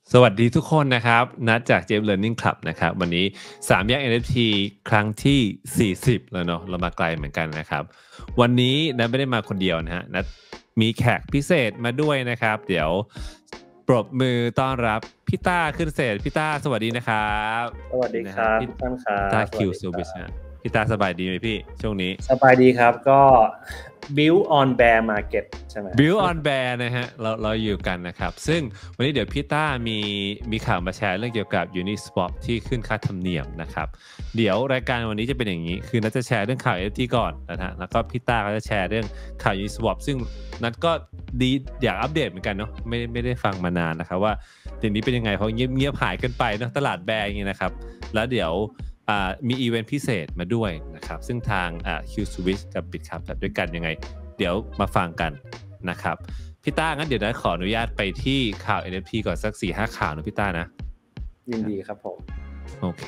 สวัสดีทุกคนนะครับนัดจาก Jeff Learning Club นะครับวันนี้3แยก NFT ครั้งที่40แล้วเนาะเรามาไกลเหมือนกันนะครับวันนี้นัดไม่ได้มาคนเดียวนะฮะนัดมีแขกพิเศษมาด้วยนะครับเดี๋ยวปรบมือต้อนรับพี่ต้าขึ้นเศษพี่ต้าสวัสดีนะครับสวัสดีครับทุกท่านครับต้าคิวซูบิชนะพี่ต้าสบายดีไหมพี่ช่วงนี้สบายดีครับก็ build on bear market ใช่ไหม build on bear นะฮะเราอยู่กันนะครับซึ่งวันนี้เดี๋ยวพี่ต้ามีข่าวมาแชร์เรื่องเกี่ยวกับ Uniswap ที่ขึ้นค่าธรรมเนียมนะครับเดี๋ยวรายการวันนี้จะเป็นอย่างนี้คือนัทจะแชร์เรื่องข่าว NFT ก่อนนะฮะแล้วก็พี่ต้าก็จะแชร์เรื่องข่าว Uniswap ซึ่งนัทก็ดีอยากอัปเดตเหมือนกันเนาะไม่ได้ฟังมานานนะครับว่าเดี๋ยวนี้เป็นยังไงเพราะเงียบหายกันไปเนาะตลาดแบร์อย่างเงี้ยนะครับแล้วเดี๋ยวมีอีเวนต์พิเศษมาด้วยนะครับซึ่งทางQ-Switch กับ Bitcup จัดด้วยกันยังไงเดี๋ยวมาฟังกันนะครับพี่ต้างั้นเดี๋ยวนะขออนุญาตไปที่ข่าว NFT ก่อนสัก 4-5 ข่าวนะพี่ต้านะยินดีครับผมโอเค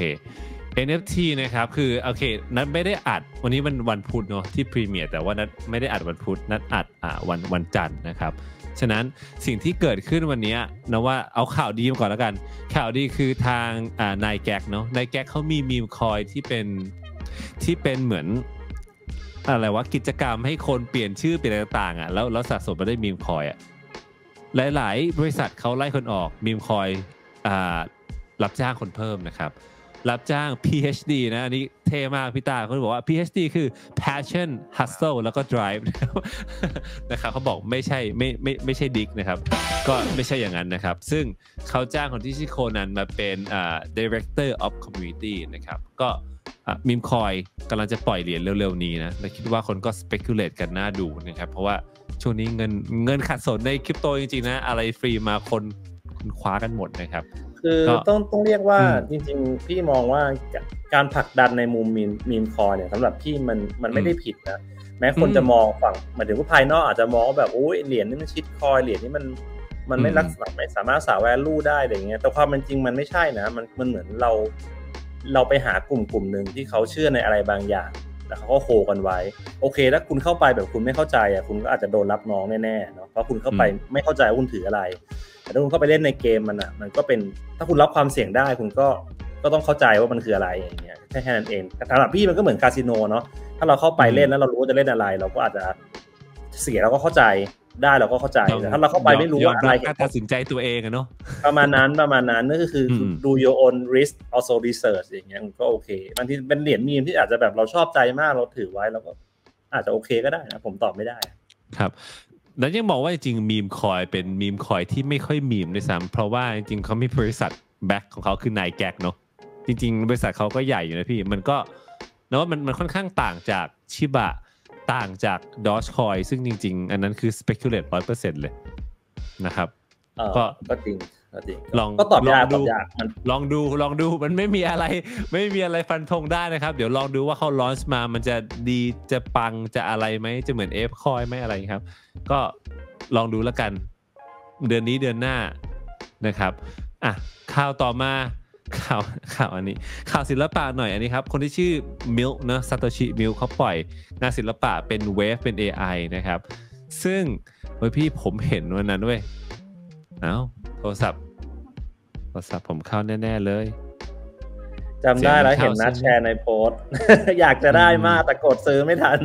NFT นะครับคือโอเคนัดไม่ได้อัดวันนี้วันพุธเนาะที่พรีเมียร์แต่ว่านัดไม่ได้อัดวันพุธนัดอัดวันจันทร์นะครับฉะนั้นสิ่งที่เกิดขึ้นวันนี้นะว่าเอาข่าวดีมาก่อนแล้วกันข่าวดีคือทางนายแก๊กเนาะนายแก๊กเขามีมีมคอยที่เป็นเหมือนอะไรวะกิจกรรมให้คนเปลี่ยนชื่อเปลี่ยนอะไรต่างๆแล้วสะสมมาได้มีมคอยหลายๆบริษัทเขาไล่คนออกมีมคอยรับจ้างคนเพิ่มนะครับรับจ้าง PhD นะอันนี้เท่มากพี่ตาเขาบอกว่า PhD คือ passion hustle แล้วก็ drive นะครับเขาบอกไม่ใช่ดิกนะครับก็ไม่ใช่อย่างนั้นนะครับซึ่งเขาจ้างคนที่ชื่อโคนันมาเป็นdirector of community นะครับก็มีมคอยกำลังจะปล่อยเหรียญเร็วๆนี้นะและคิดว่าคนก็ speculate กันน่าดูนะครับเพราะว่าช่วงนี้เงินขัดสนในคริปโตจริงๆนะอะไรฟรีมาคนคว้ากันหมดนะครับคือต้องเรียกว่าจริงๆพี่มองว่าการผลักดันในมุมมีมคอยเนี่ยสำหรับพี่มันไม่ได้ผิดนะแม้คนจะมองฝั่งหมายถึงว่าภายนอกอาจจะมองแบบโอ้ยเหรียญนี่มันชิดคอยเหรียญนี่มันไม่รักษาไม่สามารถรักษา value ได้อะไรอย่างเงี้ยแต่ความเป็นจริงมันไม่ใช่นะมันเหมือนเราไปหากลุ่มนึงที่เขาเชื่อในอะไรบางอย่างแล้วเขาก็โคกันไว้โอเคถ้าคุณเข้าไปแบบคุณไม่เข้าใจคุณก็อาจจะโดนรับน้องแน่ๆเนาะเพราะคุณเข้าไปไม่เข้าใจว่าคุณถืออะไรแต่ถ้าคุณเข้าไปเล่นในเกมมันก็เป็นถ้าคุณรับความเสี่ยงได้คุณก็ต้องเข้าใจว่ามันคืออะไรอย่างเงี้ยแค่นั้นเองแต่สำหรับพี่มันก็เหมือนคาสิโนเนาะถ้าเราเข้าไปเล่นแล้วเรารู้ว่าจะเล่นอะไรเราก็อาจจะเสียเราก็เข้าใจได้เราก็เข้าใจแต่ถ้าเราเข้าไปไม่รู้ว่าอะไรการตัดสินใจตัวเองเนาะประมาณนั้นนั่นก็คือดู your own risk also research อย่างเงี้ยก็โอเคบางทีเป็นเหรียญมีมที่อาจจะแบบเราชอบใจมากเราถือไว้เราก็อาจจะโอเคก็ได้นะผมตอบไม่ได้ครับแล้วยังบอกว่าจริงมีมคอยเป็นมีมคอยที่ไม่ค่อยมีมด้วยซ้ำเพราะว่าจริงๆเขามีบริษัทแบ็คของเขาคือนายแก๊กเนาะจริงๆบริษัทเขาก็ใหญ่อยู่นะพี่มันก็นะว่ามันค่อนข้างต่างจากชิบะต่างจากดอจคอยซึ่งจริงๆอันนั้นคือ speculate 100% เลยนะครับก็จริงลองก็ตอบยากลองดูมันไม่มีอะไรฟันธงได้นะครับเดี๋ยวลองดูว่าเขาลอนช์มามันจะดีจะปังจะอะไรไหมจะเหมือน F คอยไหมอะไรครับก็ลองดูแล้วกันเดือนนี้เดือนหน้านะครับข่าวต่อมาข่าวอันนี้ข่าวศิลปะหน่อยอันนี้ครับคนที่ชื่อมิลค์นะซาโตชิมิลค์เขาปล่อยงานศิลปะเป็นเวฟเป็น AI นะครับซึ่งพี่ผมเห็นวันนั้นเว้ยโทรศัพท์ผมเข้าแน่ๆเลยจำได้แล้วเห็นนัดแชร์ในโพสต์ อยากจะได้มากแต่กดซื้อไม่ทัน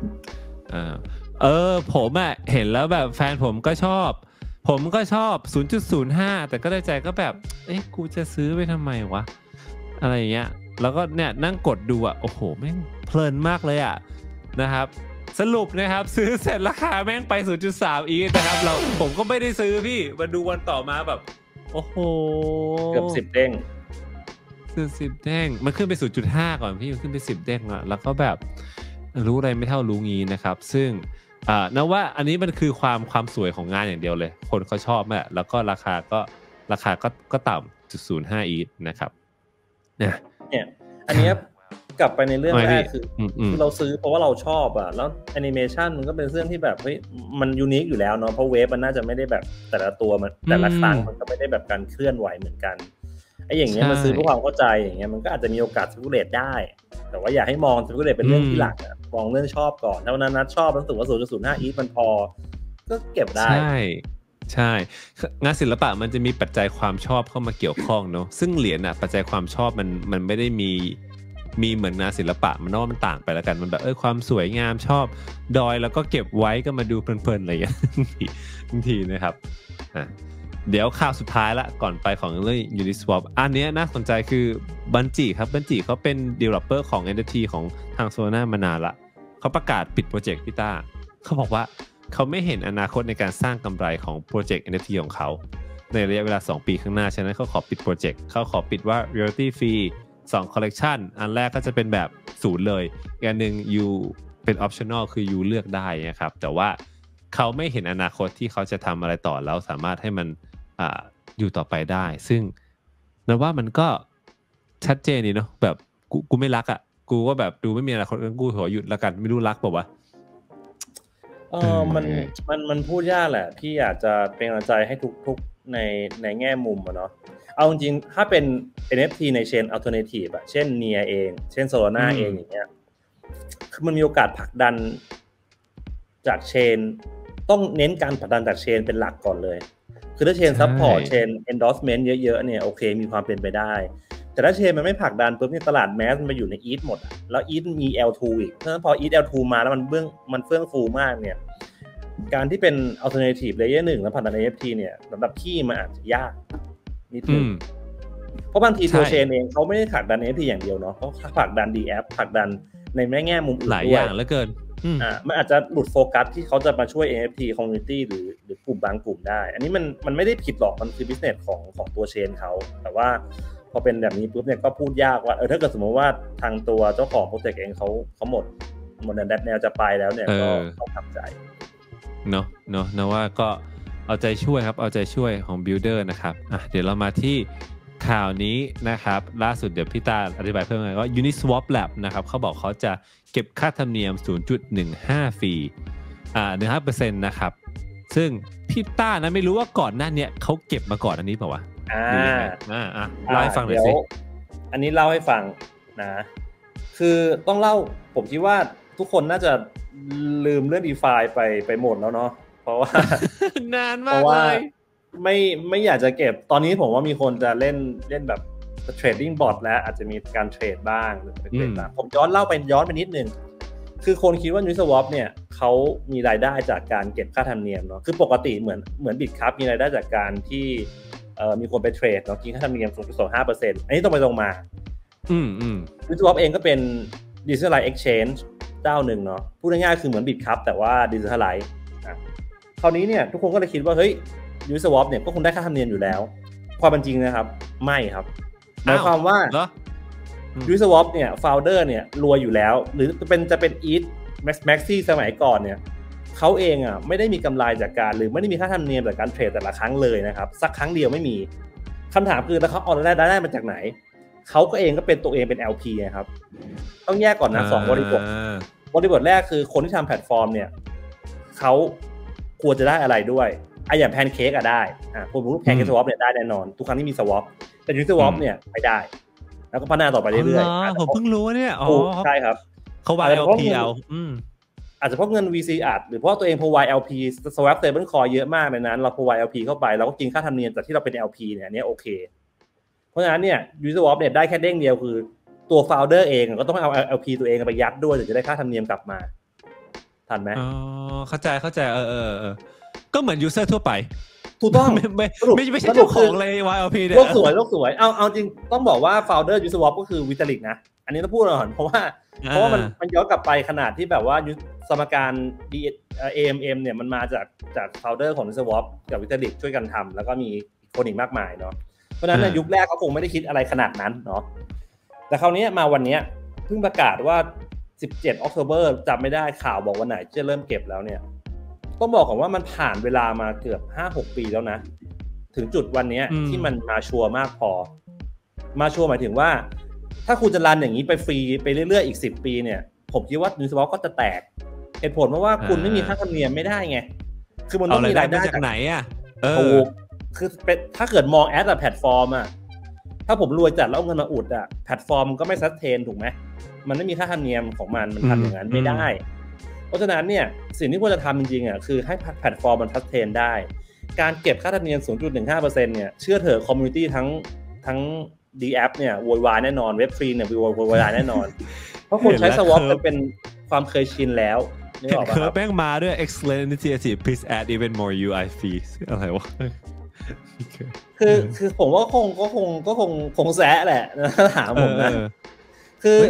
ผมเห็นแล้วแบบแฟนผมก็ชอบ 0.05 แต่ก็ได้ใจก็แบบกูจะซื้อไปทำไมวะอะไรอย่างเงี้ยแล้วก็เนี่ยนั่งกดดูโอ้โหแม่งเพลินมากเลยนะครับสรุปนะครับซื้อเสร็จราคาแม่งไป 0.3 อีกนะครับผมก็ไม่ได้ซื้อพี่มาดูวันต่อมาแบบโอ้โหเกือบ10เด้ง 10เด้งมันขึ้นไป 0.5 ก่อนพี่มันขึ้นไป10เด้งแล้วก็แบบรู้อะไรไม่เท่ารู้งี้นะครับซึ่งนะว่าอันนี้มันคือความสวยของงานอย่างเดียวเลยคนเขาชอบมากแล้วก็ราคาก็ต่ำ 0.05 อีกนะครับเนี่ยอันนี้กลับไปในเรื่องแรกคือเราซื้อเพราะว่าเราชอบแล้วแอนิเมชันมันก็เป็นเรื่องที่แบบเฮ้ยมันยูนิคอยู่แล้วเนาะเพราะเวฟมันน่าจะไม่ได้แบบแต่ละตัวมันแต่ละครั้งมันก็ไม่ได้แบบการเคลื่อนไหวเหมือนกันไอ้อย่างเงี้ยมันซื้อเพื่อความเข้าใจอย่างเงี้ยมันก็อาจจะมีโอกาสสเปกุเลตได้แต่ว่าอย่าให้มองสเปกุเลตเป็นเรื่องที่หลักมองเรื่องชอบก่อนถ้าวันนั้นนัดชอบรู้สึกว่า 0.05 อีทมันพอก็เก็บได้ใช่ใช่งานศิลปะมันจะมีปัจจัยความชอบเข้ามาเกี่ยวข้องเนาะซึ่งเหรียญปัจจัยความชอบมันไม่ได้มีเหมือนงานศิลปะมันว่ามันต่างไปแล้วกันมันแบบความสวยงามชอบดอยแล้วก็เก็บไว้ก็มาดูเพลินๆอะไรอย่างเงี้ยบางทีนะครับเดี๋ยวข่าวสุดท้ายละก่อนไปของเรื่อง Uniswap อันนี้น่าสนใจคือบันจิครับบันจิเขาเป็น developer ของ NFT ของทาง Solana มานานละเขาประกาศปิดโปรเจกต์พี่ต้าเขาบอกว่าเขาไม่เห็นอนาคตในการสร้างกำไรของโปรเจกต์ NFT ของเขาในระยะเวลา2ปีข้างหน้าฉะนั้นเขาขอปิดโปรเจกต์เขาขอปิดว่า royalty free 2 collection อันแรกก็จะเป็นแบบ0เลยอีกอันนึง you เป็น optional คือ you เลือกได้นะครับแต่ว่าเขาไม่เห็นอนาคตที่เขาจะทำอะไรต่อแล้วสามารถให้มันอยู่ต่อไปได้ซึ่งนั่นว่ามันก็ชัดเจนดีเนาะแบบกูไม่รักกูก็แบบดูไม่มีอนาคตกูขอหยุดแล้วกันไม่รู้รักเปล่าวะมันพูดยากแหละพี่อยากจะเป็นกำลังใจให้ทุกในแง่มุมเนาะเอาจริงถ้าเป็น NFT ในเชน alternative เช่น NEAR เองเช่น Solana เองอย่างเงี้ยคือมันมีโอกาสผลักดันจากเชนต้องเน้นการผลักดันจากเชนเป็นหลักก่อนเลยคือถ้าเชนซัพพอร์ตเชน endorsement เยอะๆเนี่ยโอเคมีความเป็นไปได้แต่ถ้าเชนมันไม่ผลักดันปุ๊บนี่ตลาดแมสมันมาอยู่ใน ETH หมดแล้ว ETH มี L2 อีกเพราะฉะนั้นพอ ETH L2 มาแล้วมันเฟื่องฟูมากเนี่ยการที่เป็น alternative layer 1แล้วผลักดัน NFT เนี่ยสำหรับพี่มันอาจจะยากนิดนึงเพราะบางทีตัวเชนเองเขาไม่ได้ผลักดัน NFT อย่างเดียวเนาะเขาผลักดัน DApp ผลักดันในแง่มุมอื่นด้วยหลายอย่างเหลือเกินมันอาจจะหลุดโฟกัสที่เขาจะมาช่วย NFT community หรือกลุ่มบางกลุ่มได้อันนี้มันไม่ได้ผิดหรอกมันคือ business ของตัวเชนเขาแต่ว่าพอเป็นแบบนี้ปุ๊บเนี่ยก็พูดยากว่าถ้าเกิดสมมติว่าทางตัวเจ้าของโปรเจกต์เองเขาหมดแนวจะไปแล้วเนี่ยก็ต้องทำใจเนาะนะว่าก็เอาใจช่วยครับเอาใจช่วยของ Builder นะครับเดี๋ยวเรามาที่ข่าวนี้นะครับล่าสุดเดี๋ยวพี่ตาอธิบายเพิ่มหน่อยว่า Uniswap Lab นะครับเขาบอกเขาจะเก็บค่าธรรมเนียม 0.15 ฟรี15% นะครับซึ่งพี่ต้านะไม่รู้ว่าก่อนหน้านี้เขาเก็บมาก่อนอันนี้เปล่าวะเล่าให้ฟังหน่อยสิอันนี้เล่าให้ฟังนะคือต้องเล่าผมคิดว่าทุกคนน่าจะลืมเรื่อง DeFi ไปหมดแล้วเนาะเพราะว่านานมากเลยไม่อยากจะเก็บตอนนี้ผมว่ามีคนจะเล่นแบบเทรดดิ้งบอทแล้วอาจจะมีการเทรดบ้างผมย้อนไปนิดนึงคือคนคิดว่า Uniswap เนี่ยเขามีรายได้จากการเก็บค่าธรรมเนียมเนาะคือปกติเหมือน Bitcup มีรายได้จากการที่มีคนไปเทรดเนาะกินค่าธรรมเนียม 0.25% อันนี้ตรงไปตรงมา Uniswap เองก็เป็น Decentralized Exchange เจ้าหนึ่งเนาะพูดง่ายๆคือเหมือน Bitcup แต่ว่า Decentralized คราวนี้เนี่ยทุกคนก็เลยคิดว่าเฮ้ย Uniswap เนี่ยก็คงได้ค่าธรรมเนียมอยู่แล้วความเป็นจริงนะครับไม่ครับหมายความว่า Uniswap เนี่ย founder เนี่ยรวยอยู่แล้วหรือจะเป็น ETH Maxi สมัยก่อนเนี่ยเขาเองไม่ได้มีกำไรจากการหรือไม่ได้มีค่าธรรมเนียมจากการเทรดแต่ละครั้งเลยนะครับสักครั้งเดียวไม่มีคำถามคือแล้วเขาเอารายได้มาจากไหนเขาก็เองก็เป็นตัวเองเป็น LP นะครับต้องแยกก่อนนะ2บริบทแรกคือคนที่ทำแพลตฟอร์มเนี่ยเขาควรจะได้อะไรด้วยอย่างแพนเค้กได้ผมรู้แพนเค้กสวอปเนี่ยได้แน่นอนทุกครั้งที่มีสวอปแต่Uniswapเนี่ยไม่ได้แล้วก็พัฒนาต่อไปเรื่อยๆผมเพิ่งรู้เนี่ยใช่ครับเขาวาง LP อาจจะเพราะเงิน VC หรือเพราะตัวเอง provide LP swap stablecoin เยอะมากในนั้นเรา provide LP เข้าไปเราก็กินค่าธรรมเนียมจากที่เราเป็น LP เนี่ยอันนี้โอเคเพราะฉะนั้นเนี่ย Uniswap เนี่ยได้แค่เด้งเดียวคือตัว founder เองก็ต้องเอา LP ตัวเองไปยัดด้วยถึงจะได้ค่าธรรมเนียมกลับมาทันไหมเข้าใจก็เหมือน user ทั่วไปถูกต้องไม่ใช่เจ้าของเลย YLP เนี่ยโลกสวยเอาจริงต้องบอกว่า founder Uniswap ก็คือวิตาลิกนะอันนี้ต้องพูดก่อนเพราะว่ามันย้อนกลับไปขนาดที่แบบว่าสมการ AMM เนี่ยมันมาจาก founder ของ Uniswap กับวิตาลิกช่วยกันทำแล้วก็มีคนอีกมากมายเนาะเพราะฉะนั้นยุคแรกเขาคงไม่ได้คิดอะไรขนาดนั้นเนาะแต่คราวนี้มาวันนี้เพิ่งประกาศว่า17 October จำไม่ได้ข่าวบอกวันไหนจะเริ่มเก็บแล้วเนี่ยต้องบอกก่อนว่ามันผ่านเวลามาเกือบ 5-6 ปีแล้วนะถึงจุดวันนี้ที่มันมาชัวร์มากพอมาชัวร์หมายถึงว่าถ้าคุณจะรันอย่างนี้ไปฟรีไปเรื่อยๆอีก10 ปีเนี่ยผมคิดว่า Uniswap ก็จะแตกเหตุผลเพราะว่าคุณไม่มีค่าธรรมเนียมไม่ได้ไงคือมันต้องมีรายได้จากไหนคือถ้าเกิดมองแอดแพลตฟอร์มถ้าผมรวยจัดแล้วเอาเงินมาอุดแพลตฟอร์มก็ไม่ซัสเทนถูกไหมมันไม่มีค่าธรรมเนียมของมันทำอย่างนั้นไม่ได้เพราะฉะนั้นเนี่ยสิ่งที่ควรจะทำจริงๆคือให้แพลตฟอร์มมันซัสเทนได้การเก็บค่าธรรมเนียม 0.15% เนี่ยเชื่อเถอะคอมมูนิตี้ทั้ง DApp เนี่ยโวยวายแน่นอนเว็บฟรีเนี่ยโวยวายแน่นอนเพราะคนใช้ swap มันเป็นความเคยชินแล้วนึกออกป่ะครับแม่งมาด้วย excellent initiative please add even more UI fees อะไรวะคือผมว่าคงแซะแหละถามผมนะคือ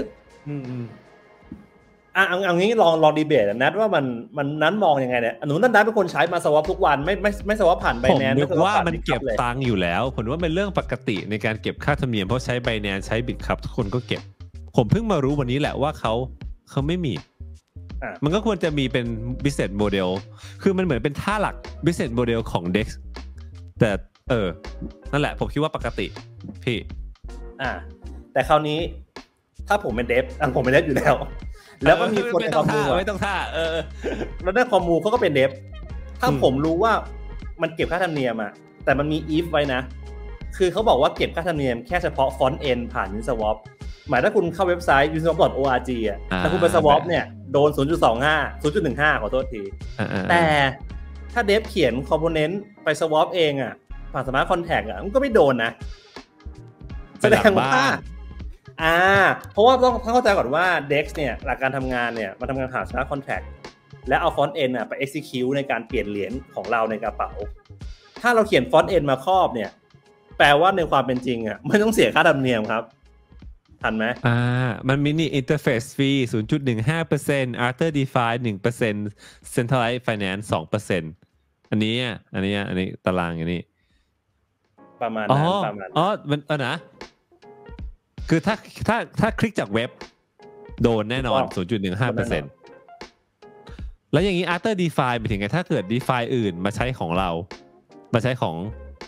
เอางี้ลองดีเบตนัดว่ามันนั้นมองยังไงเนี่ยหนูนัดเป็นคนใช้มาสวอปทุกวันไม่สวอปผ่าน Binance ผมนึกว่ามันเก็บตังค์อยู่แล้วผมว่าเป็นเรื่องปกติในการเก็บค่าธรรมเนียมเพราะใช้ Binance ใช้ Bitcup ทุกคนก็เก็บผมเพิ่งมารู้วันนี้แหละว่าเขาไม่มีมันก็ควรจะมีเป็น business model คือมันเหมือนเป็นท่าหลัก business model ของ DEX แต่นั่นแหละผมคิดว่าปกติพี่แต่คราวนี้ถ้าผมเป็นเดฟผมเป็นเดฟอยู่แล้วแล้วก็มีคนในคอมมูไม่ต้องท่าแล้วในคอมมูเขาก็เป็นเดฟถ้าผมรู้ว่ามันเก็บค่าธรรมเนียมแต่มันมี if ไว้นะคือเขาบอกว่าเก็บค่าธรรมเนียมแค่เฉพาะฟอนต์เอ็นผ่าน Uniswap หมายถ้าคุณเข้าเว็บไซต์ uniswap.org ถ้าคุณไป swap เนี่ยโดน 0.15 ขอโทษทีแต่ถ้าเดฟเขียนคอมโพเนนต์ไป swap เองผ่านสมาร์ทคอนแท็กมันก็ไม่โดนนะแสดงว่าเพราะว่าต้องเข้าใจก่อนว่า DEX เนี่ยหลักการทำงานเนี่ยมันทำงานผ่าน smart contract และเอา front end ไป execute ในการเปลี่ยนเหรียญของเราในกระเป๋าถ้าเราเขียน front end มาครอบเนี่ยแปลว่าในความเป็นจริงไม่ต้องเสียค่าธรรมเนียมครับทันไหมมันมีนี่ interface fee 0.15% after DeFi 1% centralized finance 2% อันนี้ตารางอย่างนี้ประมาณนั้นมันนะคือถ้าคลิกจากเว็บโดนแน่นอน 0.15% แล้วอย่างนี้ after DeFi ไปถึงไงถ้าเกิด DeFi อื่นมาใช้ของเรามาใช้ของ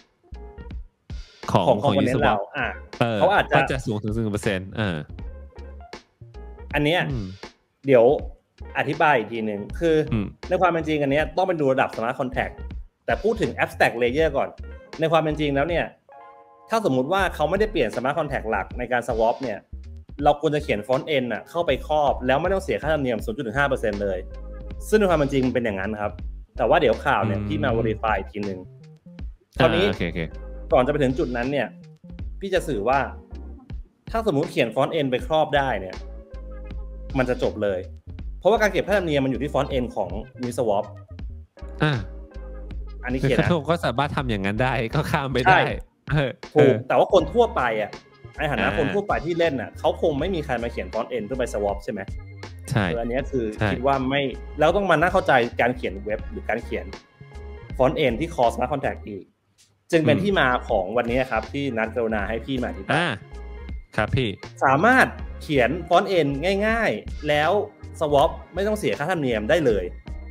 Uniswap เราเขาอาจจะสูงถึง 1% อันเนี้ยเดี๋ยวอธิบายอีกทีนึงคือในความเป็นจริงอันเนี้ยต้องไปดูระดับ smart contract แต่พูดถึง abstract layer ก่อนในความเป็นจริงแล้วเนี่ยถ้าสมมุติว่าเขาไม่ได้เปลี่ยน smart contract หลักในการ swap เนี่ยเราควรจะเขียน front end เข้าไปครอบแล้วไม่ต้องเสียค่าธรรมเนียม 0.15% เลยซึ่งในความเป็นจริงมันเป็นอย่างนั้นครับแต่ว่าเดี๋ยวข่าวเนี่ยพี่มา verify อีกทีนึงตอนนี้ก่อนจะไปถึงจุดนั้นเนี่ยพี่จะสื่อว่าถ้าสมมุติเขียน front end ไปครอบได้เนี่ยมันจะจบเลยเพราะว่าการเก็บค่าธรรมเนียมมันอยู่ที่ front end ของ Uniswap อันนี้เขียนนะก็สามารถทำอย่างนั้นได้ก็ข้ามไปได้ถูกแต่ว่าคนทั่วไปในฐานะคนทั่วไปที่เล่นเขาคงไม่มีใครมาเขียน front end เพื่อไป swap ใช่ไหมใช่อันนี้คือคิดว่าไม่แล้วต้องมาน่าเข้าใจการเขียนเว็บหรือการเขียน front end ที่ call smart contract อีกจึงเป็นที่มาของวันนี้ครับที่นัดกรุณาให้พี่มาอธิบายครับพี่สามารถเขียน front end ง่ายๆแล้ว swap ไม่ต้องเสียค่าธรรมเนียมได้เลย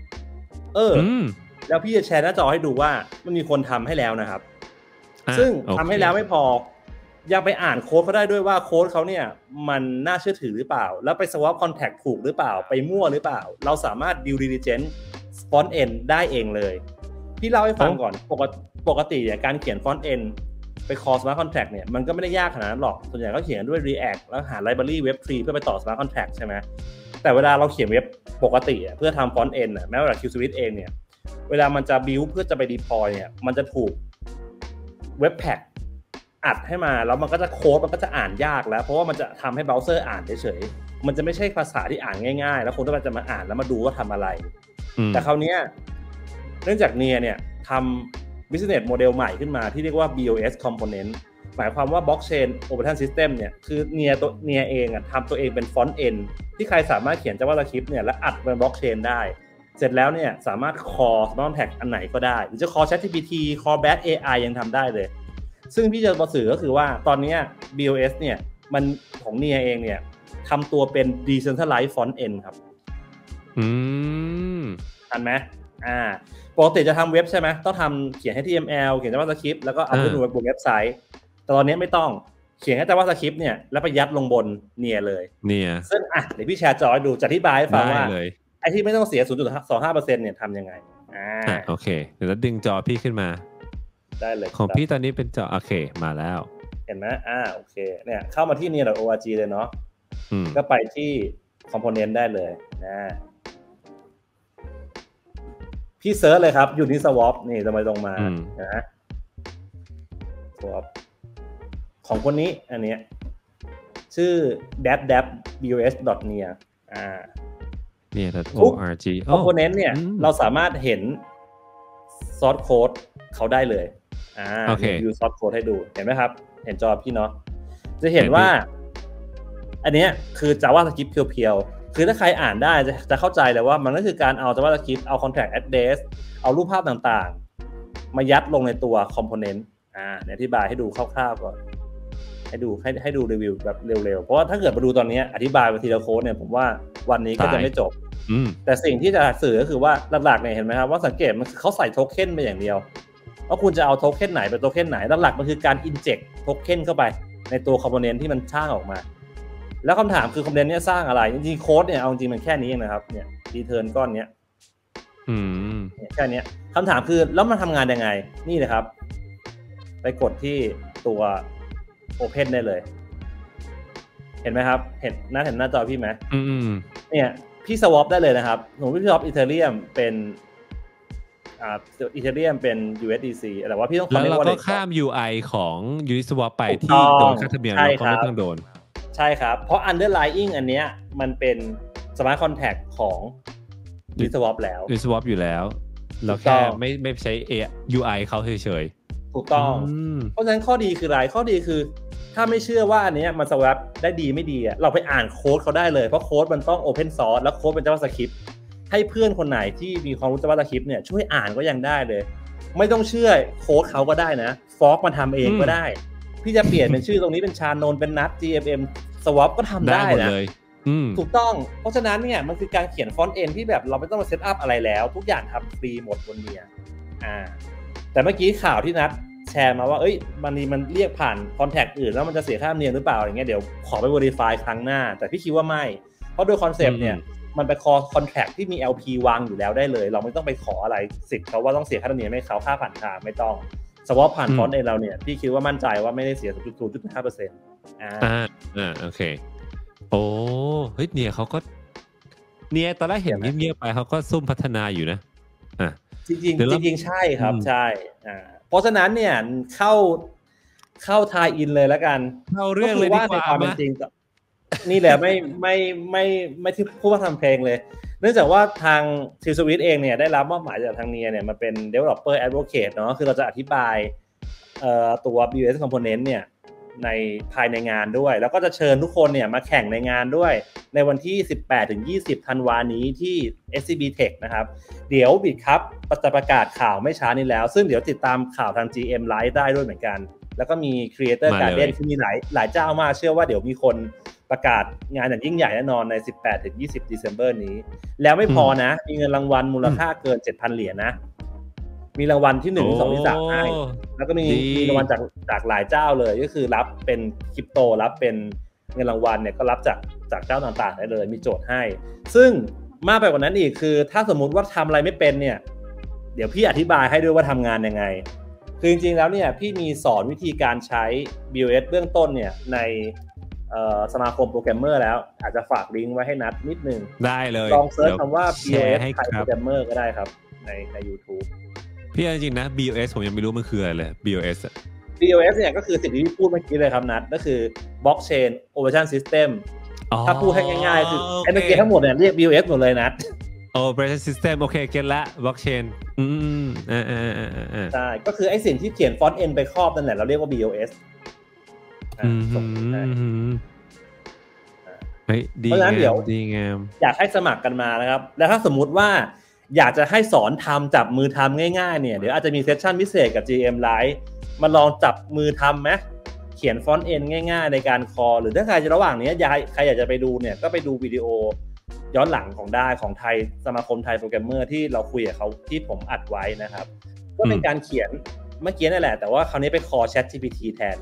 แล้วพี่จะแชร์หน้าจอให้ดูว่ามันมีคนทำให้แล้วนะครับซึ่งทำให้แล้วไม่พอยังไปอ่านโค้ดเขาได้ด้วยว่าโค้ดเขาเนี่ยมันน่าเชื่อถือหรือเปล่าแล้วไป swap contact ถูกหรือเปล่าไปมั่วหรือเปล่าเราสามารถ due diligence front end ได้เองเลยพี่เล่าให้ฟังก่อนปกติเนี่ยการเขียน front end ไป call smart contract เนี่ยมันก็ไม่ได้ยากขนาดนั้นหรอกส่วนใหญ่ก็เขียนด้วย React แล้วหา library web3 เพื่อไปต่อ smart contract ใช่ไหมแต่เวลาเราเขียนเว็บปกติเพื่อทำ front end แม้ว่า QSwitch เองเนี่ยเวลามันจะ build เพื่อจะไป deploy เนี่ยมันจะถูก Webpack อัดให้มาแล้วมันก็จะโค้ดมันก็จะอ่านยากแล้วเพราะว่ามันจะทำให้เบราว์เซอร์อ่านเฉยๆมันจะไม่ใช่ภาษาที่อ่านง่ายๆแล้วคนก็จะมาอ่านแล้วมาดูว่าทำอะไรแต่คราวนี้เนื่องจากNearเนี่ยทำ business model ใหม่ขึ้นมาที่เรียกว่า BOS component หมายความว่า blockchain operation system เนี่ยคือNearเองทำตัวเองเป็น front end ที่ใครสามารถเขียน JavaScript เนี่ยและอัดบน blockchain ได้เสร็จแล้วเนี่ยสามารถ call smart contract อันไหนก็ได้หรือจะ call ChatGPT call Bat AI ยังทำได้เลยซึ่งพี่จะบอกสื่อก็คือว่าตอนนี้ BOS เนี่ยมันของNearเองเนี่ยทำตัวเป็น decentralized front end ครับทันไหมปกติจะทำเว็บใช่ไหมต้องทำเขียน HTML เขียน JavaScript แล้วก็เอาขึ้นบนเว็บไซต์แต่ตอนนี้ไม่ต้องเขียนแค่ JavaScript เนี่ยแล้วไปยัดลงบนNearเลย Near ซึ่งเดี๋ยวพี่แชร์จอให้ดูจะอธิบายให้ฟังว่าไอ้ที่ไม่ต้องเสีย 0.25% เนี่ยทำยังไงโอเคเดี๋ยวดึงจอพี่ขึ้นมาได้เลยของพี่ตอนนี้เป็นจอโอเคมาแล้วเห็นไหมโอเคเนี่ยเข้ามาที่near.org เลยเนาะก็ไปที่ component ได้เลยนะพี่เซิร์ชเลยครับ Uniswap นี่ตรงมานะswap ของคนนี้อันเนี้ยชื่อ dabdab.bus.nia เนี่ย .org component เนี่ยเราสามารถเห็น source code เขาได้เลยโอเค view source code ให้ดูเห็นไหมครับเห็นจอพี่เนาะจะเห็นว่าอันเนี้ยคือ JavaScript เพียวๆคือถ้าใครอ่านได้จะเข้าใจเลยว่ามันก็คือการเอา JavaScript เอา contract address เอารูปภาพต่างๆมายัดลงในตัว component อธิบายให้ดูคร่าวๆก่อนให้ดูรีวิวแบบเร็วๆเพราะว่าถ้าเกิดมาดูตอนนี้อธิบายไปทีละโค้ดเนี่ยผมว่าวันนี้ก็จะไม่จบแต่สิ่งที่จะสื่อก็คือว่าหลักๆเนี่ยเห็นไหมครับว่าสังเกตมันเขาใส่โทเค็นไปอย่างเดียวว่าคุณจะเอาโทเค็นไหนเป็นโทเค็นไหนหลักๆมันคือการ inject โทเค็นเข้าไปในตัวคอมโพเนนต์ที่มันสร้างออกมาแล้วคำถามคือคอมโพเนนต์นี้สร้างอะไรจริงๆโค้ดเนี่ยเอาจริงมันแค่นี้เองนะครับเนี่ยรีเทิร์นก้อนเนี้ยแค่นี้คำถามคือแล้วมันทำงานยังไงนี่นะครับไปกดที่ตัวOpen ได้เลยเห็นไหมครับเห็นหน้าจอพี่ไหมเนี่ยพี่ swap ได้เลยนะครับสมมติพี่ swap Ethereum เป็นEthereum เป็น USDC แต่ว่าพี่ต้องแล้วเราก็ข้าม UI ของ Uniswap ไปที่โดนค่าธรรมเนียมเราก็ไม่ต้องโดนใช่ครับเพราะ underlying อันเนี้ยมันเป็น smart contract ของ Uniswap แล้ว Uniswap อยู่แล้วเราแค่ไม่ใช้ UI เขาเฉยๆถูกต้องเพราะฉะนั้นข้อดีคืออะไรข้อดีคือถ้าไม่เชื่อว่าอันนี้มัน swap ได้ดีไม่ดีเราไปอ่านโค้ดเขาได้เลยเพราะโค้ดมันต้อง open source แล้วโค้ดเป็น JavaScript ให้เพื่อนคนไหนที่มีความรู้ JavaScript เนี่ยช่วยอ่านก็ยังได้เลยไม่ต้องเชื่อโค้ดเขาก็ได้นะฟอกมาทำเองก็ได้พี่จะเปลี่ยนเป็นชื่อตรงนี้เป็นชานนท์เป็นนัท GMM swap ก็ทำได้นะถูกต้องเพราะฉะนั้นเนี่ยมันคือการเขียนฟอนต์เอนที่แบบเราไม่ต้องมาเซตอัพอะไรแล้วทุกอย่างทำฟรีหมดบนเนี่ยแต่เมื่อกี้ข่าวที่นัทแชร์มาว่ามันเรียกผ่านคอนแทคอื่นแล้วมันจะเสียค่าธรรมเนียมหรือเปล่าอย่างเงี้ยเดี๋ยวขอไป verify ครั้งหน้าแต่พี่คิดว่าไม่เพราะโดยคอนเซปต์เนี่ยมันไปคอนแทคที่มี LP วางอยู่แล้วได้เลยเราไม่ต้องไปขออะไรสิทธิ์เขาว่าต้องเสียค่าธรรมเนียมให้เขาค่าผ่านทางไม่ต้องสวอปผ่านฟอนต์เองเราเนี่ยพี่คิดว่ามั่นใจว่าไม่ได้เสีย 0.5% โอเคโอ้เฮ้ยเนี่ยเขาก็เนี่ยตอนแรกเห็นเงียบๆไปเขาก็ซุ่มพัฒนาอยู่นะจริงใช่ครับใช่เพราะฉะนั้นเนี่ยเข้าทายอินเลยแล้วกันเข้าเรื่องเลยดีกว่าในความเป็นจริงนี่แหละไม่ที่พูดว่าทำเพลงเลยเนื่องจากว่าทาง T-Swift เองเนี่ยได้รับมอบหมายจากทางเนียเนี่ยมาเป็น Developer Advocate เนาะคือเราจะอธิบายตัว BUS Component เนี่ยในภายในงานด้วยแล้วก็จะเชิญทุกคนเนี่ยมาแข่งในงานด้วยในวันที่ 18-20 ธันวาคมนี้ที่ SCB Tech นะครับเดี๋ยวบิดครับจะประกาศข่าวไม่ช้านี้แล้วซึ่งเดี๋ยวติดตามข่าวทาง GM Live ได้ด้วยเหมือนกันแล้วก็มี Creator Garden ที่มีหลายเจ้ามากเชื่อว่าเดี๋ยวมีคนประกาศงานอย่างยิ่งใหญ่แน่นอนใน 18-20 December นี้แล้วไม่พอนะมีเงินรางวัลมูลค่าเกิน 7,000 เหรียญนะมีรางวัลที่1 2ที่3ให้แล้วก็มีรางวัลจากหลายเจ้าเลยก็คือรับเป็นคริปโตรับเป็นเงินรางวัลเนี่ยก็รับจากเจ้าต่างๆได้เลยมีโจทย์ให้ซึ่งมากไปกว่านั้นอีกคือถ้าสมมุติว่าทำอะไรไม่เป็นเนี่ยเดี๋ยวพี่อธิบายให้ด้วยว่าทำงานยังไงคือจริงๆแล้วเนี่ยพี่มีสอนวิธีการใช้ BUS เบื้องต้นเนี่ยในสมาคมโปรแกรมเมอร์แล้วอาจจะฝากลิงก์ไว้ให้นัดนิดนึงได้เลยลองเซิร์ชคำว่า BUS ไทยโปรแกรมเมอร์ก็ได้ครับใน YouTube พี่จริงๆนะ BOS ผมยังไม่รู้มันคืออะไรเลย BOS BOS เนี่ยก็คือสิ่งที่พูดเมื่อกี้เลยครับนัทก็คือ Blockchain Operation System ถ้าพูดให้ง่ายๆคือไอ้เมื่อกี้ทั้งหมดเนี่ยเรียก BOS หมดเลยนัท Operation System โอเคเก็ทละ Blockchain ใช่ก็คือไอ้สิ่งที่เขียนฟอนต์ N ไปครอบนั่นแหละเราเรียกว่า BOS เพราะฉะนั้นเดี๋ยวอยากให้สมัครกันมานะครับแล้วถ้าสมมุติว่าอยากจะให้สอนทำจับมือทำง่ายๆเนี่ยเดี๋ยวอาจจะมีเซสชั่นพิเศษกับ GM Live มาลองจับมือทำไหมเขียนฟอนต์ N ง่ายๆในการคอหรือถ้าใครจะระหว่างนี้ใครอยากจะไปดูเนี่ยก็ไปดูวิดีโอย้อนหลังของไทยสมาคมไทยโปรแกรมเมอร์ที่เราคุยกับเขาที่ผมอัดไว้นะครับก็เป็นการเขียนเมื่อกี้นั่นแหละแต่ว่าคราวนี้ไปคอ ChatGPT แทน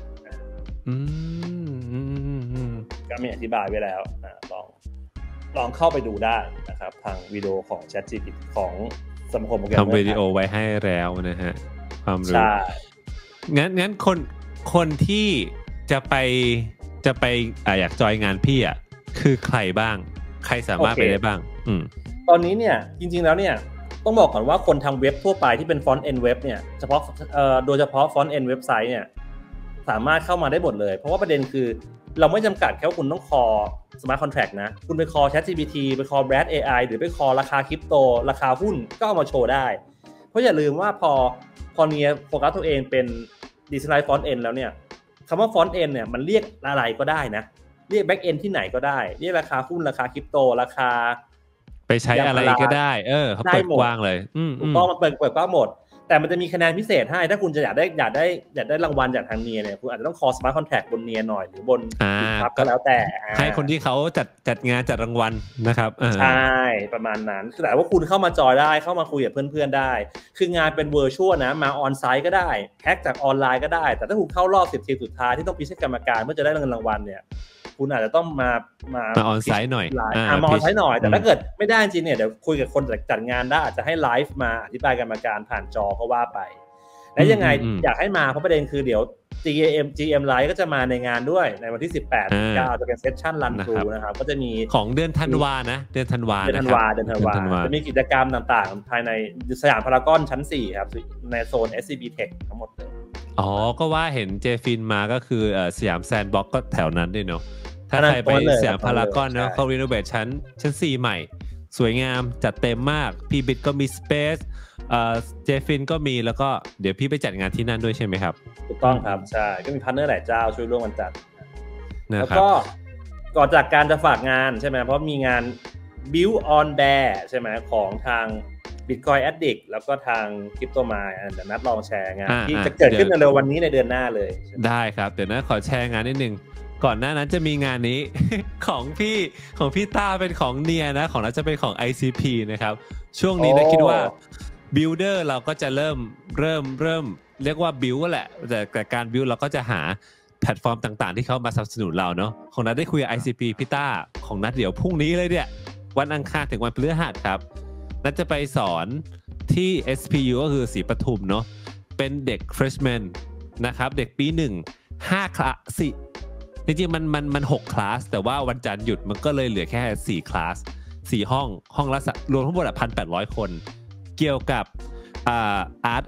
ก็มีอธิบายไว้แล้วลองเข้าไปดูได้นะครับทางวิดีโอของ ChatGPT ของสมาคมโปรแกรมเมอร์ทำวิดีโอไว้ให้แล้วนะฮะความรู้งั้นคนที่จะไปอยากจอยงานพี่อ่ะคือใครบ้างใครสามารถไปได้บ้างตอนนี้เนี่ยจริงๆแล้วเนี่ยต้องบอกก่อนว่าคนทำเว็บทั่วไปที่เป็นฟอนต์เอ็นเว็บเนี่ยเฉพาะโดยเฉพาะฟอนต์เอ็นเว็บไซต์เนี่ยสามารถเข้ามาได้หมดเลยเพราะว่าประเด็นคือเราไม่จำกัดแค่ว่าคุณต้องคอ smart contract นะคุณไปคอ ChatGPT ไปคอ Brad AI หรือไปคอราคาคริปโตราคาหุ้นก็เอามาโชว์ได้เพราะอย่าลืมว่าพอเนี่ยโฟกัสตัวเองเป็น Decentralized Front End แล้วเนี่ยคำว่า Front End เนี่ยมันเรียกอะไรก็ได้นะเรียก Back End ที่ไหนก็ได้เรียกราคาหุ้นราคาคริปโตราคาไปใช้อะไรก็ได้เขาเปิดกว้างเลยถูกต้องมันเปิดกว้างหมดแต่มันจะมีคะแนนพิเศษให้ถ้าคุณจะอยากได้รางวัลจากทางเนียเนี่ยคุณอาจจะต้อง call smart contract บนเนียหน่อยหรือบนครับก็แล้วแต่ให้คนที่เขาจัดงานจัดรางวัลนะครับใช่ประมาณนั้นแต่ว่าคุณเข้ามาจอยได้เข้ามาคุยกับเพื่อนๆได้คืองานเป็น virtual นะมาออนไซต์ก็ได้แฮกจากออนไลน์ก็ได้แต่ถ้าคุณเข้ารอบ10 ทีมสุดท้ายที่ต้องพิชิตกรรมการเพื่อจะได้เงินรางวัลเนี่ยคุณอาจจะต้องมาออนไซต์หน่อยมาออนไซต์หน่อยแต่ถ้าเกิดไม่ได้จริงเนี่ยเดี๋ยวคุยกับคนจัดงานได้อาจจะให้ไลฟ์มาอธิบายกรรมการผ่านจอก็ว่าไปและยังไงอยากให้มาเพราะประเด็นคือเดี๋ยว GM Live ก็จะมาในงานด้วยในวันที่18-19จะเป็นเซสชั่นรันทรูนะครับก็จะมีของเดือนธันวานะเดือนธันวาจะมีกิจกรรมต่างๆภายในสยามพารากอนชั้น4ครับในโซน SCB Tech ทั้งหมดเลยก็ว่าเห็นเจฟินมาก็คือสยามแซนด์บ็อกซ์ก็แถวนั้นด้วยเนาะถ้าใครไปสยามพารากอนเนาะเขารีโนเวทชั้น4ใหม่สวยงามจัดเต็มมากพี่บิ๊กก็มีสเปซเจฟินก็มีแล้วก็เดี๋ยวพี่ไปจัดงานที่นั่นด้วยใช่ไหมครับถูกต้องครับใช่ก็มีพาร์ทเนอร์หลายเจ้าช่วยร่วมกันจัดแล้วก็ก่อนจากการจะฝากงานใช่ไหมเพราะมีงาน Build on Bear ใช่ไหมของทาง Bitcoin Addict แล้วก็ทาง CryptoMine เดี๋ยวนัดลองแชร์งานที่จะเกิดขึ้นในเร็ววันนี้ในเดือนหน้าเลยได้ครับเดี๋ยวนะขอแชร์งานนิดนึงก่อนหน้านั้นจะมีงานนี้ ของพี่ต้าเป็นของเนียนะของเราจะเป็นของ ICP นะครับช่วงนี้นะคิดว่าbuilder เราก็จะเริ่มเรียกว่า build แหละแต่การ build เราก็จะหาแพลตฟอร์มต่างๆที่เขามาสนับสนุนเราเนาะของนัทได้คุยกับ ICP พี่ต้าของนัทเดี๋ยวพรุ่งนี้เลยเนี่ยวันอังคารถึงวันพฤหัสครับนัทจะไปสอนที่ SPU ก็คือศรีปทุมเนาะเป็นเด็ก freshman นะครับเด็กปี1 5 คลาสจริงๆมัน6 คลาสแต่ว่าวันจันทร์หยุดมันก็เลยเหลือแค่4 คลาส4 ห้องละรวมทั้งหมด 1,800 คนเกี่ยวกับart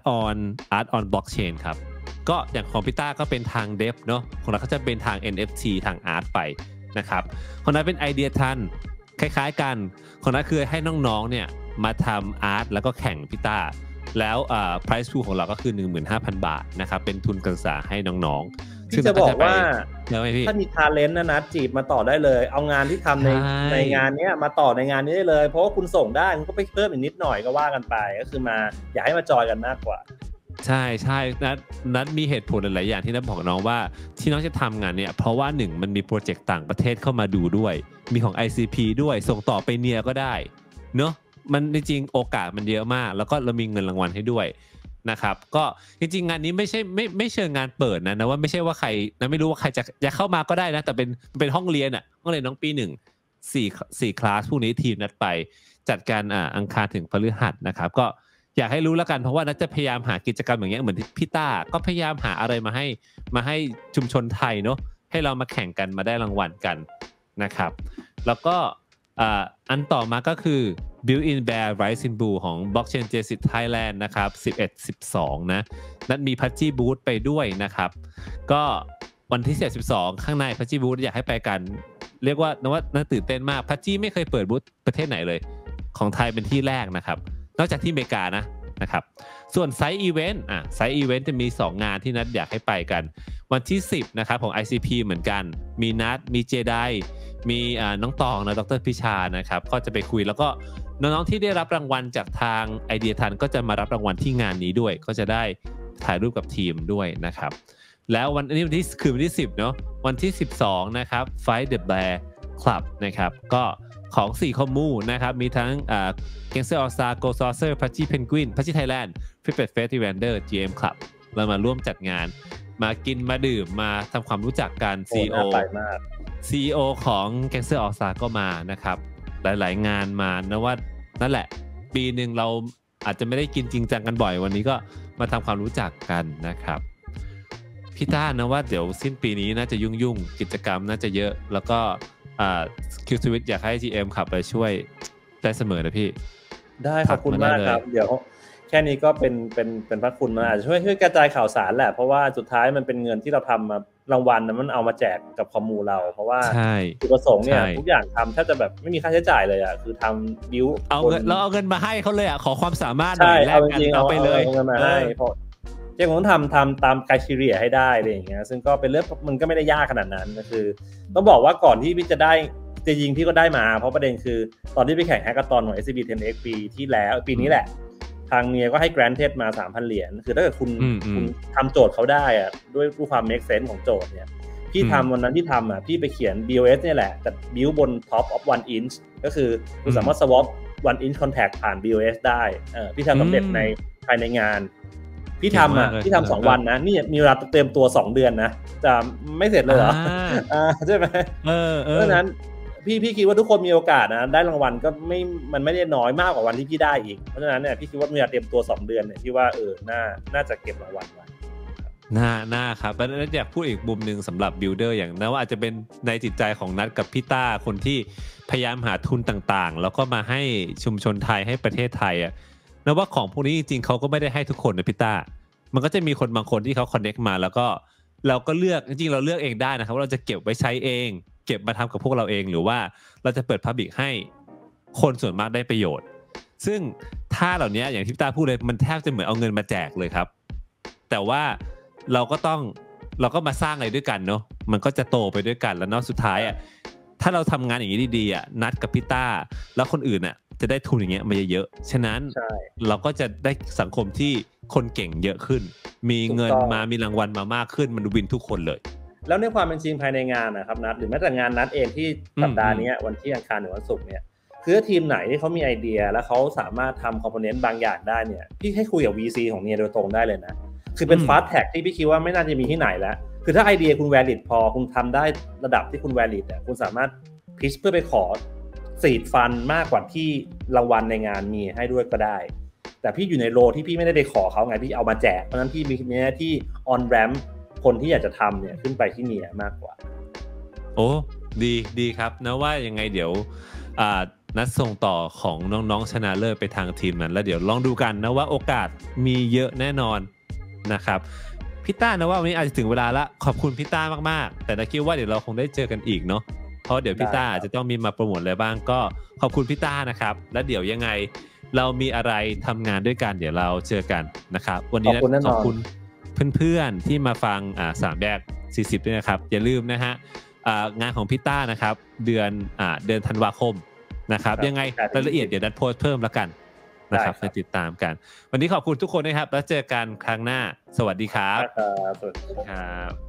on blockchain ครับก็อย่างของพี่ต้าก็เป็นทาง dev เนาะของเราก็จะเป็นทาง NFT ทาง art ไปนะครับของนั้นเป็นไอเดียทันคล้ายๆกันของนั้นคือให้น้องๆเนี่ยมาทำ art แล้วก็แข่งพี่ต้าแล้วprice pool ของเราก็คือ 15,000 บาทนะครับเป็นทุนการศึกษาให้น้องๆซึ่งจะบอกว่าถ้ามี talent นะจีบมาต่อได้เลยเอางานที่ทำในงานนี้มาต่อในงานนี้ได้เลยเพราะว่าคุณส่งได้คุณก็ไปเพิ่มอีกนิดหน่อยก็ว่ากันไปก็คือมาอยากให้มาจอยกันมากกว่าใช่นัดมีเหตุผลหลายอย่างที่นัดบอกน้องว่าที่น้องจะทำงานเนี่ยเพราะว่า1มันมีโปรเจกต์ต่างประเทศเข้ามาดูด้วยมีของ ICP ด้วยส่งต่อไปเนียก็ได้เนาะมันจริงๆโอกาสมันเยอะมากแล้วก็เรามีเงินรางวัลให้ด้วยนะครับก็จริงๆงานนี้ไม่เชิงงานเปิดนะว่าไม่ใช่ว่าใครนะไม่รู้ว่าใครจะเข้ามาก็ได้นะแต่เป็นห้องเรียนห้องเรียนน้องปี1 4 คลาสพวกนี้ทีมนัดไปจัดการอังคารถึงพฤหัสนะครับก็อยากให้รู้แล้วกันเพราะว่านัดจะพยายามหากิจกรรมอย่างเงี้ยเหมือนพี่ต้าก็พยายามหาอะไรมาให้ชุมชนไทยเนาะให้เรามาแข่งกันมาได้รางวัลกันนะครับแล้วก็อันต่อมาก็คือ Build in Bear Rise in Blue ของ Blockchain Genesis Thailand นะครับ 11-12 นะนัดมีพัชจี้บูธไปด้วยนะครับก็วันที่12ข้างในพัชจี้บูธอยากให้ไปกันเรียกว่าน่าตื่นเต้นมากพัชจี้ไม่เคยเปิดบูธประเทศไหนเลยของไทยเป็นที่แรกนะครับนอกจากที่อเมริกานะครับส่วนไซต์อีเวนต์ไซต์อีเวนต์จะมี2งานที่นัดอยากให้ไปกันวันที่10นะครับของ ICP เหมือนกันมีนัดมีเจไดมีน้องตองนะดร.พิชานะครับก็จะไปคุยแล้วก็น้องๆที่ได้รับรางวัลจากทางไอเดียทันก็จะมารับรางวัลที่งานนี้ด้วยก็จะได้ถ่ายรูปกับทีมด้วยนะครับแล้ววันนี้วันที่10เนาะวันที่12นะครับ Fight the Bear Club นะครับก็ของ4คอมมูนะครับมีทั้งGangster All Star Go Saucer Pachi Penguin Pachi Thailand Flipper Face Evander GM Club เรามาร่วมจัดงานมากินมาดื่มมาทำความรู้จักกัน CEO ของ Gangster All Star ก็มานะครับหลายๆงานมานะว่านั่นแหละปีหนึ่งเราอาจจะไม่ได้กินจริงจังกันบ่อยวันนี้ก็มาทำความรู้จักกันนะครับพี่ต้านะว่าเดี๋ยวสิ้นปีนี้น่าจะยุ่งกิจกรรมน่าจะเยอะแล้วก็คิวสวิตอยากให้ GM ขับไปช่วยได้เสมอนะพี่ได้ขอบคุณมากครับเดี๋ยวแค่นี้ก็เป็นพระคุณมาอาจจะช่วยกระจายข่าวสารแหละเพราะว่าสุดท้ายมันเป็นเงินที่เราทำมารางวัลนะมันเอามาแจกกับคอมมูเราเพราะว่าจุดประสงค์เนี่ยทุกอย่างทำแทบจะแบบไม่มีค่าใช้จ่ายเลยอ่ะคือทำบิวเอาเงินเราเอาเงินมาให้เขาเลยอ่ะขอความสามารถหน่อยแลกกันเอาไปเลยเอาเงินมาให้เพราะเจ้าของทำตามไครทีเรียให้ได้อะไรอย่างเงี้ยซึ่งก็เป็นเรื่องมันก็ไม่ได้ยากขนาดนั้นก็คือต้องบอกว่าก่อนที่พี่จะได้จริงๆพี่ก็ได้มาเพราะประเด็นคือตอนที่ไปแข่งแฮกเกอร์ตอนของ SCB 10X ปีที่แล้วปีนี้แหละทางเนียก็ให้ granted มา 3,000 เหรียญคือถ้าเกิดคุณทำโจทย์เขาได้อะด้วยความ make sense ของโจทย์เนี่ยพี่ทำวันนั้นที่ทำอ่ะพี่ไปเขียน BOS เนี่ยแหละแต่ build บน top of 1 inch ก็คือคุณสามารถ swap 1 inch contact ผ่าน BOS ได้พี่ทำสำเร็จในภายในงานพี่ทำพี่ทำ2 วันนะนี่มีเวลาเตรียมตัว2 เดือนนะจะไม่เสร็จเลยเหรอใช่ไหมเพราะฉะนั้นพี่คิดว่าทุกคนมีโอกาสนะได้รางวัลก็มันไม่ได้น้อยมากกว่าวันที่พี่ได้อีกเพราะฉะนั้นเนี่ยพี่คิดว่ามีเวลาเตรียมตัว2 เดือนเนี่ยพี่ว่าน่าจะเก็บรางวัลไว้น่าครับแล้วอยากพูดอีกมุมนึงสำหรับบิลเดอร์อย่างนั้นว่าอาจจะเป็นในจิตใจของนัทกับพี่ต้าคนที่พยายามหาทุนต่างๆแล้วก็มาให้ชุมชนไทยให้ประเทศไทยอ่ะนะว่าของพวกนี้จริงๆเขาก็ไม่ได้ให้ทุกคนนะพี่ต้ามันก็จะมีคนบางคนที่เขาคอนเนคมาแล้วก็เราก็เลือกจริงๆเราเลือกเองได้นะครับว่าเราจะเก็บไว้ใช้เองเก็บมาทำกับพวกเราเองหรือว่าเราจะเปิด Public ให้คนส่วนมากได้ประโยชน์ซึ่งถ้าเหล่านี้อย่างที่พี่ต้าพูดเลยมันแทบจะเหมือนเอาเงินมาแจกเลยครับแต่ว่าเราก็มาสร้างอะไรด้วยกันเนาะมันก็จะโตไปด้วยกันแล้วเนาะสุดท้ายอ่ะถ้าเราทำงานอย่างนี้ดีๆอ่ะนัดกับพี่ต้าแล้วคนอื่นอ่ะจะได้ทุนอย่างเงี้ยมาเยอะๆฉะนั้นเราก็จะได้สังคมที่คนเก่งเยอะขึ้นมีเงินมามีรางวัลมามากขึ้นมันวินทุกคนเลยแล้วในความเป็นจริงภายในงานนะครับนัดหรือแม้แต่งานนัดเองที่สัปดาห์นี้วันที่อังคารหรือวันศุกร์เนี่ยคือทีมไหนที่เขามีไอเดียแล้วเขาสามารถทำคอมโพเนนต์บางอย่างได้เนี่ยพี่ให้คุยกับ VC ของเนียโดยตรงได้เลยนะคือเป็น fast track ที่พี่คิดว่าไม่น่าจะมีที่ไหนแล้วคือถ้าไอเดียคุณ valid พอคุณทำได้ระดับที่คุณ valid เนี่ยคุณสามารถ pitch เพื่อไปขอseed fund มากกว่าที่รางวัลในงานมีให้ด้วยก็ได้แต่พี่อยู่ในโลที่พี่ไม่ได้ไปขอเขาไงพี่เอามาแจกเพราะนั้นพี่มีหน้าที่ on ramp คนที่อยากจะทำเนี่ยขึ้นไปที่เนียมากกว่าโอ้ดีครับนะว่ายังไงเดี๋ยวนัดส่งต่อของน้องๆชนะเลิศไปทางทีมนั้นแล้วเดี๋ยวลองดูกันนะว่าโอกาสมีเยอะแน่นอนนะครับพี่ต้านะว่าวันนี้อาจจะถึงเวลาละขอบคุณพี่ต้ามากๆแต่นะคิดว่าเดี๋ยวเราคงได้เจอกันอีกเนาะเพราะเดี๋ยวพี่ต้าอาจจะต้องมีมาโปรโมทอะไรบ้างก็ขอบคุณพี่ต้านะครับแล้วเดี๋ยวยังไงเรามีอะไรทำงานด้วยกันเดี๋ยวเราเจอกันนะครับวันนี้ขอบคุณเพื่อนๆที่มาฟัง3 แยก 40ด้วยนะครับอย่าลืมนะฮะงานของพี่ต้านะครับเดือนธันวาคมนะครับยังไงรายละเอียดเดี๋ยวนัดโพสต์เพิ่มแล้วกันนะครับไปติดตามกันวันนี้ขอบคุณทุกคนนะครับแล้วเจอกันครั้งหน้าสวัสดีครับสวัสดีครับ